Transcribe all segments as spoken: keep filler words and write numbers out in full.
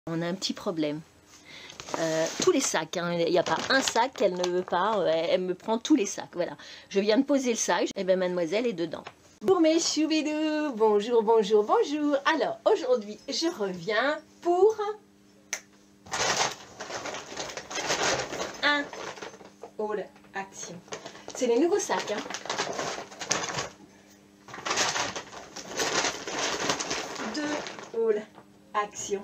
On a un petit problème. Euh, tous les sacs, hein. Il n'y a pas un sac qu'elle ne veut pas, elle, elle me prend tous les sacs, voilà. Je viens de poser le sac, et bien mademoiselle est dedans. Bonjour mes choubidous, bonjour, bonjour, bonjour. Alors aujourd'hui, je reviens pour un haul action. C'est les nouveaux sacs, hein. Deux haul action.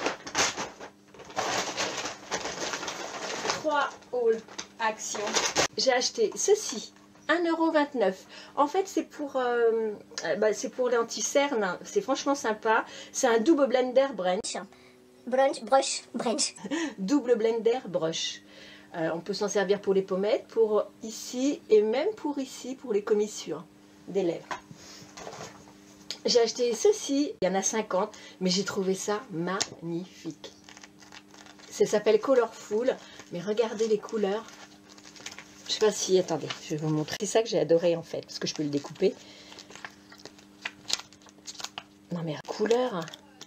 Trois haul action. J'ai acheté ceci, un euro vingt-neuf. En fait, c'est pour, euh, bah, c'est pour l'anti-cerne. C'est franchement sympa. C'est un double blender brunch. Brunch, brush, brunch. Double blender brush. Euh, on peut s'en servir pour les pommettes, pour ici et même pour ici, pour les commissures des lèvres. J'ai acheté ceci, il y en a cinquante, mais j'ai trouvé ça magnifique. Ça s'appelle Colorful, mais regardez les couleurs. Je sais pas si, attendez, je vais vous montrer. C'est ça que j'ai adoré en fait, parce que je peux le découper. Non mais la couleur.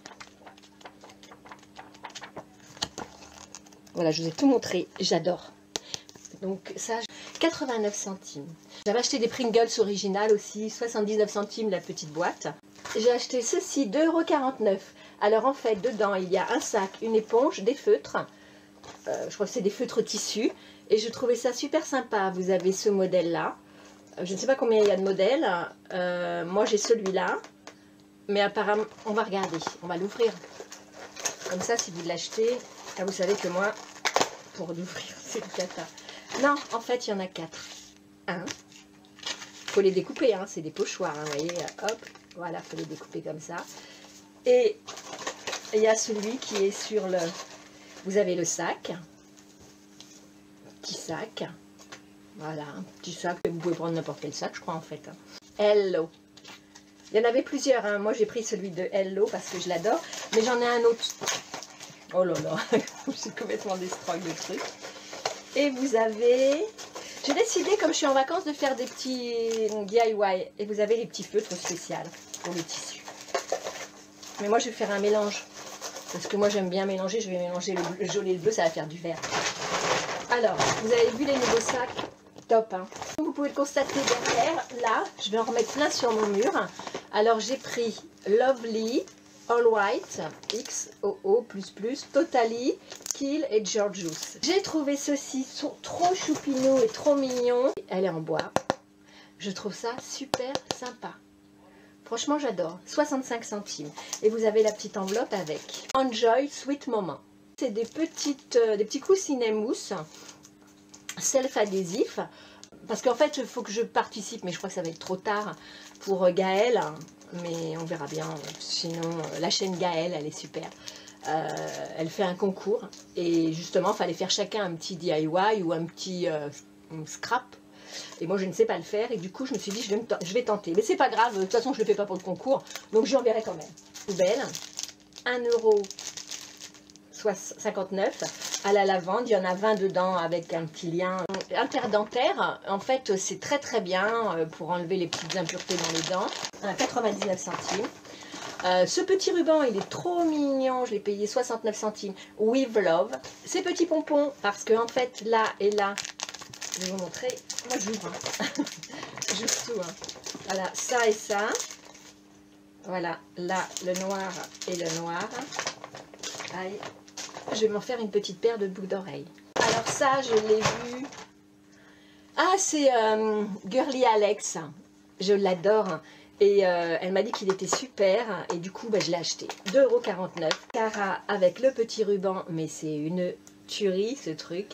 Voilà, je vous ai tout montré, j'adore. Donc ça, quatre-vingt-neuf centimes. J'avais acheté des Pringles originales aussi, soixante-dix-neuf centimes la petite boîte. J'ai acheté ceci, deux euros quarante-neuf. Alors en fait, dedans, il y a un sac, une éponge, des feutres. Euh, je crois que c'est des feutres tissus. Et je trouvais ça super sympa. Vous avez ce modèle-là. Je ne sais pas combien il y a de modèles. Euh, moi, j'ai celui-là. Mais apparemment, on va regarder. On va l'ouvrir. Comme ça, si vous l'achetez, vous savez que moi, pour l'ouvrir, c'est le cata. Non, en fait, il y en a quatre. Un. Il faut les découper, hein, c'est des pochoirs, hein, vous voyez, hop, voilà, il faut les découper comme ça. Et il y a celui qui est sur le... Vous avez le sac, petit sac, voilà, un petit sac, vous pouvez prendre n'importe quel sac, je crois, en fait. Hello. Il y en avait plusieurs, hein. Moi j'ai pris celui de Hello parce que je l'adore, mais j'en ai un autre. Oh là là, j'ai complètement destroy le truc. Et vous avez... J'ai décidé, comme je suis en vacances, de faire des petits D I Y. Et vous avez les petits feutres spéciaux pour le tissu. Mais moi, je vais faire un mélange. Parce que moi, j'aime bien mélanger. Je vais mélanger le jaune et le bleu, ça va faire du vert. Alors, vous avez vu les nouveaux sacs? Top, hein. Vous pouvez le constater derrière. Là, je vais en remettre plein sur mon mur. Alors, j'ai pris Lovely, All White, X O O plus plus, Totally, Kill et Georgious. J'ai trouvé ceci, sont trop choupinous et trop mignons. Elle est en bois. Je trouve ça super sympa. Franchement, j'adore. soixante-cinq centimes. Et vous avez la petite enveloppe avec Enjoy Sweet Moment. C'est des petites, euh, des petits coussinets mousse, self-adhésifs. Parce qu'en fait, il faut que je participe, mais je crois que ça va être trop tard pour Gaëlle. Mais on verra bien. Sinon, la chaîne Gaëlle, elle est super. Euh, elle fait un concours. Et justement, il fallait faire chacun un petit D I Y ou un petit euh, scrap. Et moi, je ne sais pas le faire. Et du coup, je me suis dit, je vais, me je vais tenter. Mais c'est pas grave. De toute façon, je ne le fais pas pour le concours. Donc, j'y enverrai quand même. Poubelle. un euro cinquante-neuf à la lavande. Il y en a vingt dedans avec un petit lien interdentaire. En fait, c'est très très bien pour enlever les petites impuretés dans les dents. À quatre-vingt-dix-neuf centimes. Euh, ce petit ruban, il est trop mignon. Je l'ai payé soixante-neuf centimes. With Love. Ces petits pompons, parce que en fait, là et là, je vais vous montrer. Moi, j'ouvre. Hein. J'ouvre tout. Hein. Voilà, ça et ça. Voilà, là, le noir et le noir. Aïe. Je vais m'en faire une petite paire de boucles d'oreilles. Alors ça, je l'ai vu. Ah, c'est euh, Girly Alex. Je l'adore. Et euh, elle m'a dit qu'il était super. Et du coup, bah, je l'ai acheté. deux euros quarante-neuf. Cara avec le petit ruban. Mais c'est une tuerie, ce truc.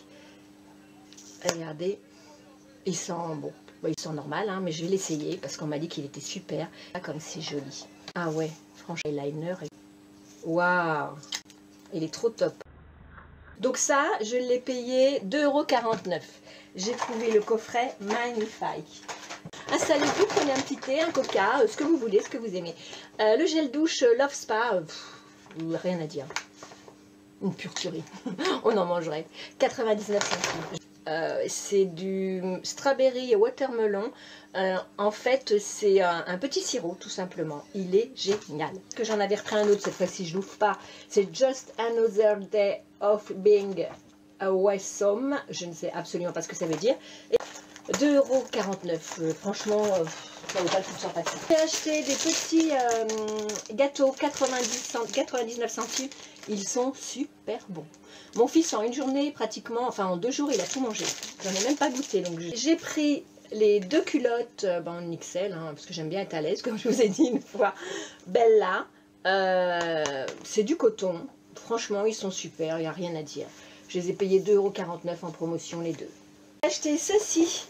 Regardez. Il sent, bon, bah, il sent normal, hein, mais je vais l'essayer parce qu'on m'a dit qu'il était super. Ah, comme c'est joli. Ah ouais, franchement, l'eyeliner. Waouh! Il est trop top. Donc ça, je l'ai payé deux euros quarante-neuf. J'ai trouvé le coffret magnifique. Installez-vous, prenez un petit thé, un coca, euh, ce que vous voulez, ce que vous aimez. Euh, le gel douche Love Spa, euh, pff, rien à dire. Une pure tuerie. On en mangerait. quatre-vingt-dix-neuf centimes. Euh, c'est du strawberry et watermelon. Euh, en fait, c'est un, un petit sirop, tout simplement. Il est génial. Que j'en avais repris un autre, cette fois-ci, je l'ouvre pas. C'est Just Another Day of Being Awesome. Je ne sais absolument pas ce que ça veut dire. Et deux euros quarante-neuf. Euh, franchement, euh, ça vaut pas le coup de s'en passer. J'ai acheté des petits euh, gâteaux quatre-vingt-dix, quatre-vingt-dix-neuf centimes. Ils sont super bons. Mon fils, en une journée, pratiquement, enfin en deux jours, il a tout mangé. J'en ai même pas goûté. Donc j'ai pris les deux culottes euh, ben, en X L, hein, parce que j'aime bien être à l'aise, comme je vous ai dit une fois. Bella, euh, c'est du coton. Franchement, ils sont super, il n'y a rien à dire. Je les ai payés deux euros quarante-neuf en promotion, les deux. J'ai acheté ceci.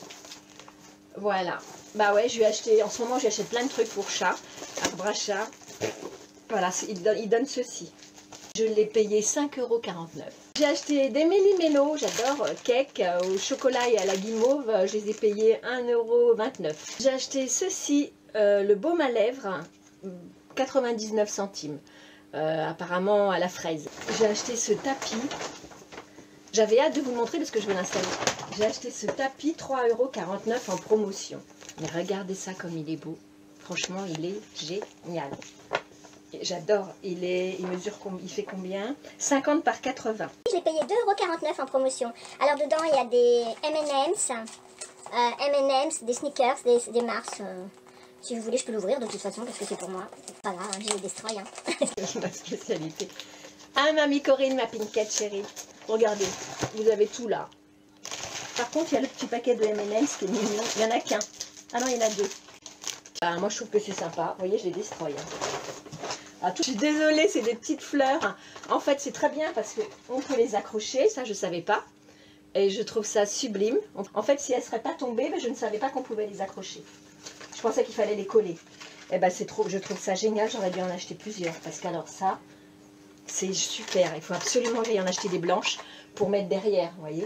Voilà. Bah ouais, je lui ai acheté, en ce moment, j'achète plein de trucs pour chat, un bras chat. Voilà, il donne, il donne ceci. Je l'ai payé cinq euros quarante-neuf. J'ai acheté des Méli-Mélo, j'adore, euh, cake euh, au chocolat et à la guimauve, euh, je les ai payés un euro vingt-neuf. J'ai acheté ceci, euh, le baume à lèvres, quatre-vingt-dix-neuf centimes, euh, apparemment à la fraise. J'ai acheté ce tapis, j'avais hâte de vous le montrer parce que je vais l'installer. J'ai acheté ce tapis, trois euros quarante-neuf en promotion. Mais regardez ça comme il est beau, franchement il est génial. J'adore, il, est, il mesure, il fait combien? cinquante par quatre-vingts. Je l'ai payé deux euros quarante-neuf en promotion. Alors dedans il y a des M and M's, euh, M and M's, des sneakers, des, des Mars. Euh, si vous voulez je peux l'ouvrir de toute façon parce que c'est pour moi. Pas grave, hein, j'ai les destroy. Hein. C'est ma spécialité. Ah mamie Corinne, ma pinkette chérie. Regardez, vous avez tout là. Par contre il y a le petit paquet de M and M's qui est mignon. Il n'y en a qu'un. Ah non il y en a deux. Ah, moi je trouve que c'est sympa. Vous voyez je les destroy. Hein. Ah, tout... Je suis désolée, c'est des petites fleurs. En fait, c'est très bien parce qu'on peut les accrocher. Ça, je ne savais pas. Et je trouve ça sublime. En fait, si elles ne seraient pas tombées, ben, je ne savais pas qu'on pouvait les accrocher. Je pensais qu'il fallait les coller. Et ben, c'est trop... je trouve ça génial. J'aurais dû en acheter plusieurs. Parce qu'alors ça, c'est super. Il faut absolument que j'aille en acheter des blanches pour mettre derrière, vous voyez.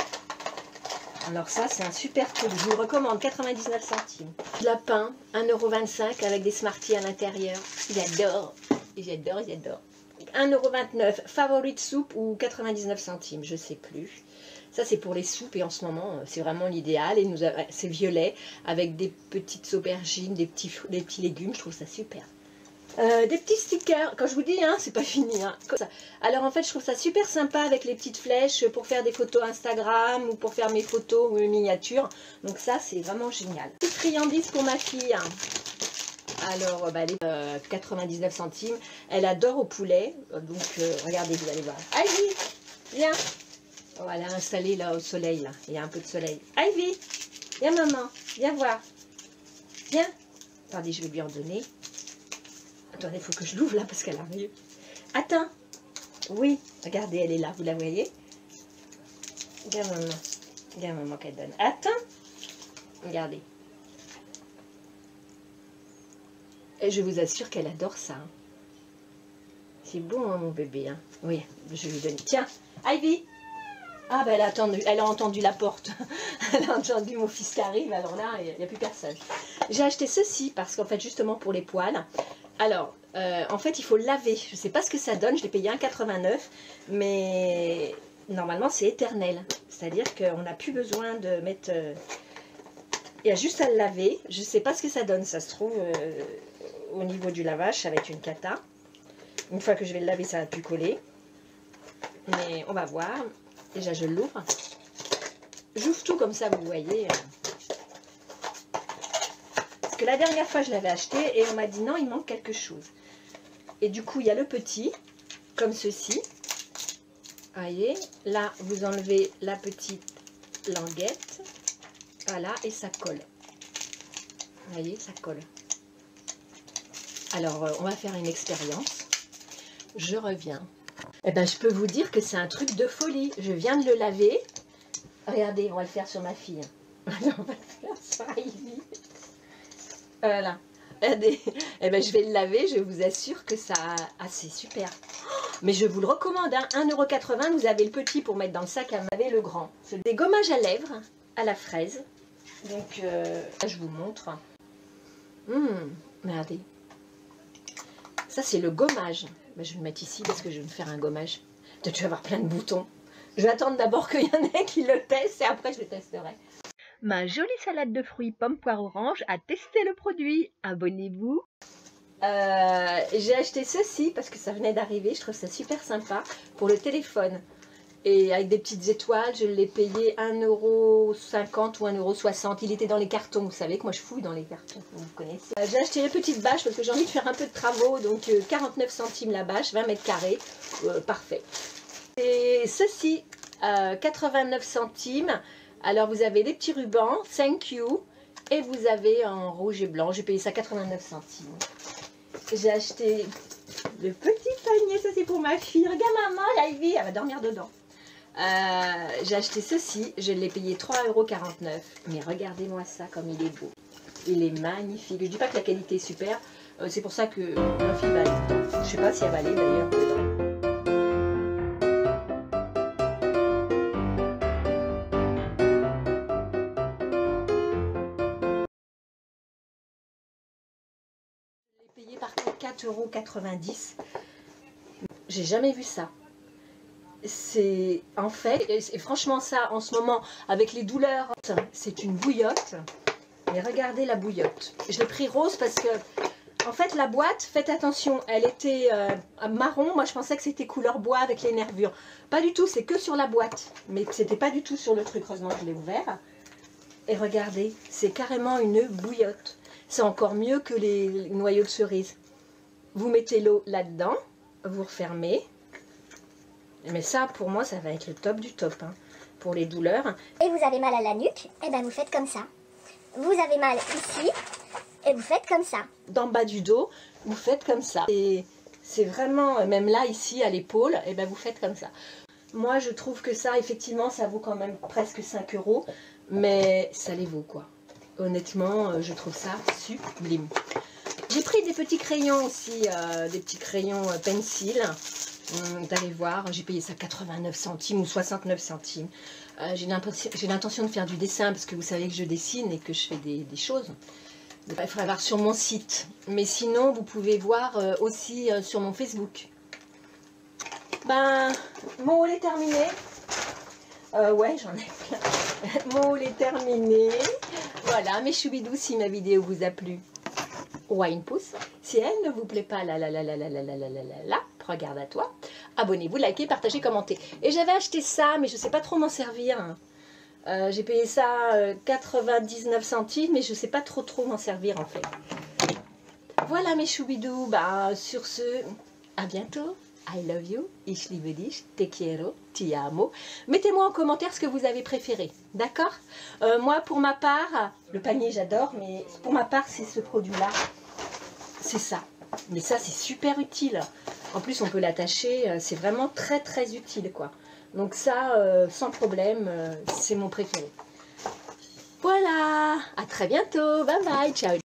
Alors ça, c'est un super truc. Je vous le recommande, quatre-vingt-dix-neuf centimes. Lapin, un euro vingt-cinq avec des Smarties à l'intérieur. J'adore. J'adore, j'adore. un euro vingt-neuf, favorite soupe ou quatre-vingt-dix-neuf centimes, je ne sais plus. Ça, c'est pour les soupes et en ce moment, c'est vraiment l'idéal. Et nous, c'est violet avec des petites aubergines, des petits, des petits légumes. Je trouve ça super. Euh, des petits stickers, quand je vous dis, hein, c'est pas fini. Hein. Alors en fait, je trouve ça super sympa avec les petites flèches pour faire des photos Instagram ou pour faire mes photos ou mes miniatures. Donc ça, c'est vraiment génial. Petite friandise pour ma fille. Alors, bah, elle est euh, quatre-vingt-dix-neuf centimes. Elle adore au poulet. Donc, euh, regardez, vous allez voir. Ivy, viens. Oh, elle a installé là au soleil. Là. Il y a un peu de soleil. Ivy, viens maman, viens voir. Viens. Attendez, je vais lui en donner. Attendez, il faut que je l'ouvre là parce qu'elle arrive. Attends. Oui, regardez, elle est là, vous la voyez? Regarde maman. Regarde maman qu'elle donne. Attends. Regardez. Et je vous assure qu'elle adore ça. Hein. C'est bon, hein, mon bébé. Hein. Oui, je vais lui donner. Tiens, Ivy. Ah, ben elle a entendu, elle a entendu la porte. Elle a entendu mon fils qui arrive. Alors là, il n'y a plus personne. J'ai acheté ceci parce qu'en fait, justement pour les poils. Alors, euh, en fait, il faut le laver. Je ne sais pas ce que ça donne. Je l'ai payé un euro quatre-vingt-neuf. Mais normalement, c'est éternel. C'est-à-dire qu'on n'a plus besoin de mettre... Euh... Il y a juste à le laver. Je ne sais pas ce que ça donne. Ça se trouve, euh, au niveau du lavage, ça va être une cata. Une fois que je vais le laver, ça va plus coller. Mais on va voir. Déjà, je l'ouvre. J'ouvre tout comme ça, vous voyez. Parce que la dernière fois, je l'avais acheté et on m'a dit non, il manque quelque chose. Et du coup, il y a le petit, comme ceci. Vous voyez, là, vous enlevez la petite languette. Voilà, et ça colle. Vous voyez, ça colle. Alors, euh, on va faire une expérience. Je reviens. Eh bien, je peux vous dire que c'est un truc de folie. Je viens de le laver. Regardez, on va le faire sur ma fille. Alors, on va le faire sur Ivy. Voilà. Regardez. Eh bien, je vais le laver. Je vous assure que ça... Ah, c'est super. Mais je vous le recommande. Hein. un euro quatre-vingts, vous avez le petit pour mettre dans le sac. Vous avez le grand. C'est des gommages à lèvres à la fraise. Donc, euh, là, je vous montre. Hum, regardez. Ça, c'est le gommage. Ben, je vais le mettre ici parce que je vais me faire un gommage. Peut-être que je vais avoir plein de boutons. Je vais attendre d'abord qu'il y en ait qui le testent et après je le testerai. Ma jolie salade de fruits pommes, poire, orange a testé le produit. Abonnez-vous. Euh, j'ai acheté ceci parce que ça venait d'arriver. Je trouve ça super sympa pour le téléphone. Et avec des petites étoiles, je l'ai payé un euro cinquante ou un euro soixante. Il était dans les cartons. Vous savez que moi je fouille dans les cartons. Vous connaissez. Euh, j'ai acheté les petites bâches parce que j'ai envie de faire un peu de travaux. Donc euh, quarante-neuf centimes la bâche, vingt mètres carrés. Euh, parfait. Et ceci, euh, quatre-vingt-neuf centimes. Alors vous avez des petits rubans, thank you. Et vous avez en rouge et blanc. J'ai payé ça quatre-vingt-neuf centimes. J'ai acheté le petit panier. Ça c'est pour ma fille. Regarde maman, la Ivy, elle va dormir dedans. Euh, j'ai acheté ceci, je l'ai payé trois euros quarante-neuf. Mais regardez-moi ça comme il est beau. Il est magnifique. Je dis pas que la qualité est super. Euh, c'est pour ça que ma fille va aller dedans. Je sais pas si elle va aller d'ailleurs dedans. Je l'ai payé par contre quatre euros quatre-vingt-dix. J'ai jamais vu ça. C'est en fait, et franchement ça en ce moment avec les douleurs, c'est une bouillotte. Mais regardez la bouillotte. Je l'ai pris rose parce que en fait la boîte, faites attention, elle était euh, marron. Moi je pensais que c'était couleur bois avec les nervures. Pas du tout, c'est que sur la boîte. Mais c'était pas du tout sur le truc. Heureusement que je l'ai ouvert. Et regardez, c'est carrément une bouillotte. C'est encore mieux que les noyaux de cerise. Vous mettez l'eau là-dedans, vous refermez. Mais ça, pour moi, ça va être le top du top, hein, pour les douleurs. Et vous avez mal à la nuque, et ben vous faites comme ça. Vous avez mal ici, et vous faites comme ça. D'en bas du dos, vous faites comme ça. Et c'est vraiment, même là, ici, à l'épaule, et ben vous faites comme ça. Moi, je trouve que ça, effectivement, ça vaut quand même presque cinq euros. Mais ça les vaut, quoi. Honnêtement, je trouve ça sublime. J'ai pris des petits crayons aussi, euh, des petits crayons euh, pencil. Vous allez voir, j'ai payé ça quatre-vingt-neuf centimes ou soixante-neuf centimes. Euh, j'ai l'intention de faire du dessin parce que vous savez que je dessine et que je fais des, des choses. Il faudra voir sur mon site. Mais sinon, vous pouvez voir euh, aussi euh, sur mon Facebook. Ben, mon haul est terminé. Euh, ouais, j'en ai plein. Mon haul est terminé. Voilà, mes choubidous, si ma vidéo vous a plu, ouais, une pouce. Si elle ne vous plaît pas, la la la la la la la la la la la, regarde à toi. Abonnez-vous, likez, partagez, commentez. Et j'avais acheté ça, mais je ne sais pas trop m'en servir. Euh, J'ai payé ça euh, quatre-vingt-dix-neuf centimes, mais je ne sais pas trop trop m'en servir en fait. Voilà mes choubidous. Bah, sur ce, à bientôt. I love you, ich liebe dich, te quiero, ti amo. Mettez-moi en commentaire ce que vous avez préféré, d'accord? euh, Moi, pour ma part, le panier j'adore, mais pour ma part, c'est ce produit-là. C'est ça. Mais ça, c'est super utile. En plus, on peut l'attacher. C'est vraiment très, très utile, quoi. Donc ça, euh, sans problème, euh, c'est mon préféré. Voilà. À très bientôt. Bye bye. Ciao.